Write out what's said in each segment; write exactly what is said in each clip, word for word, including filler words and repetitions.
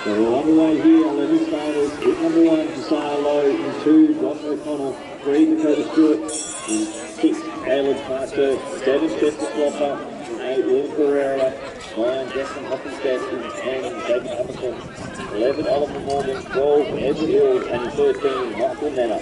So we're underway here, eleven starters, hit number one, Jesiah Lowe, in two, Josh O'Connell, three, Dakota Stewart, in six, Cayleb Parker, seven, Swaffer, eight, Perreira, nine, Declan, Hoffensetz, and ten, Declan, eleven, Oliver Morgan, twelve, Edward Hills, and in thirteen, Michael Nenner.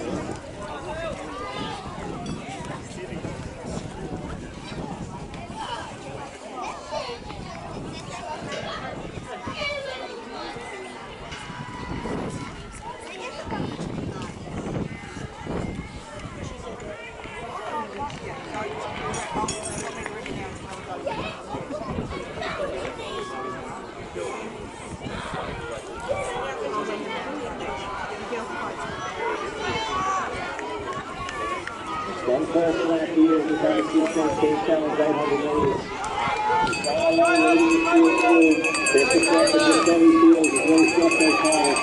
One person lap here in the Dakota sixteen challenge, eight hundred metres. Jesiah Lowe leading the field through. Best of Swaffer just on his heels as well as Josh O'Connell.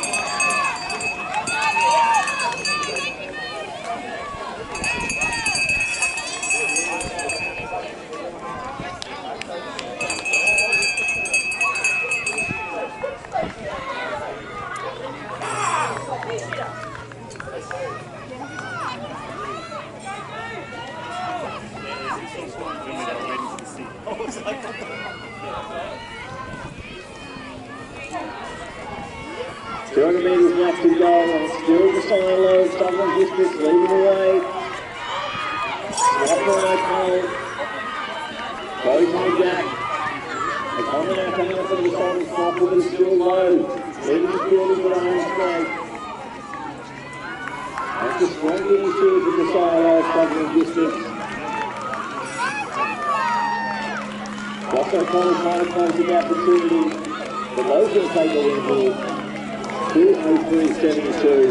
two hundred metres left to go, and it's still Jesiah Lowe, Sutherland District leading the way. Swaffer and O'Connell, goes on Jack. O'Connell now coming up on the side of Swaffer, but it's still Lowe, leading the field in the own straight. That's a strong finish here for Jesiah Lowe, Sutherland District. Josh O'Connell trying to close the gap for Trinity, but Lowe's going to take the win here. two oh three seventy-two.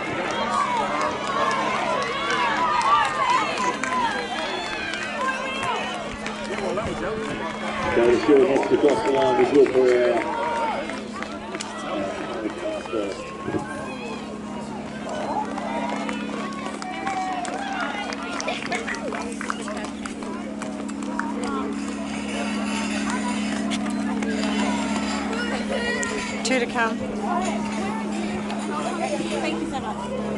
Dakota Stewart heads to cross the line with Will Perreira. Two to come. Thank you so much.